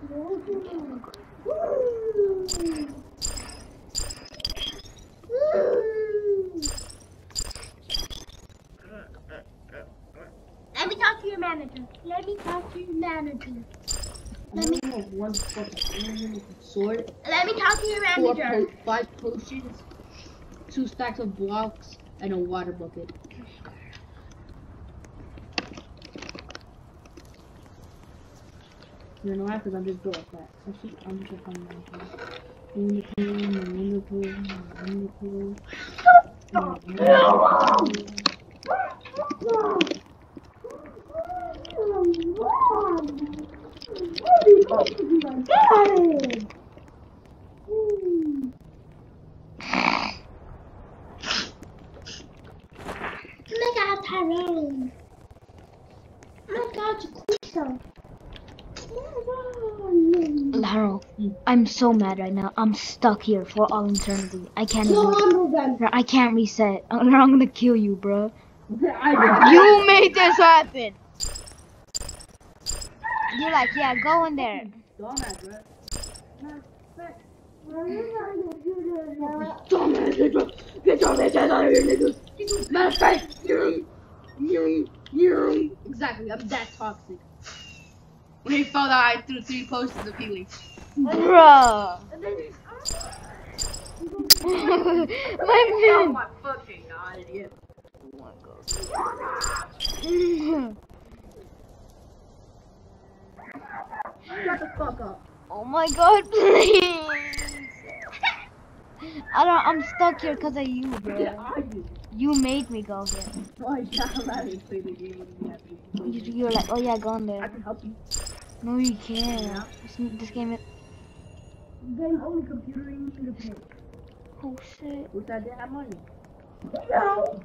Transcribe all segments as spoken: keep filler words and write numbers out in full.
Let me talk to your manager. Let me talk to your manager. Let me have one fucking sword. Let me talk to your Four manager. po five potions, two stacks of blocks, and a water bucket. You know why? Because I'm just built like that. Actually, I'm just on my head. In the pool, in the pool, in the pool. Oh my god, Tyrone. Oh my god, Jaquisa. Laro, Mm. I'm so mad right now. I'm stuck here for all eternity. I can't Go even. on, then. Bro, I can't reset. I'm I'm gonna kill you, bro. I did. You made this happen. You're like, yeah, go in there. Dumbass, bro. Dumbass, nigga. Get your bitch ass out of here, nigga. Matter of fact, you, you, you. Exactly, I'm that toxic. When he fell down, I threw three posters of healing. Bruh. Oh My man. my fucking god, idiot. Oh my god. Shut the fuck up. Oh my god, please. I don't. I'm stuck here because of you, bro. Yeah, I do. You made me go here. Oh, yeah, I'm not even play the game with me. You, you were like, oh yeah, go in I there. can help you. No, you can't. This, this game is. Game only computer you need to pay. Oh shit. Who said they have money? No.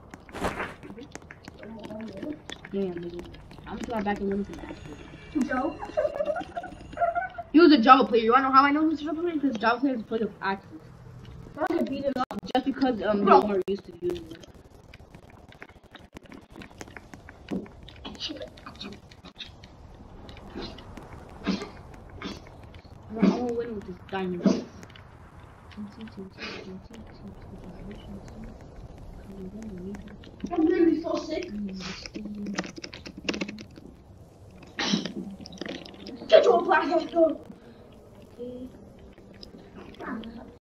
Damn, nigga. I'm just going back and listen to that. Joe. He was a Java player. You wanna know how I know he was a Java player? Because Java players play with axes. I'm gonna beat it up. Just because um they Bro. are used to using it. I'm gonna win with this diamond. I'm gonna be so sick. Get your black ass go.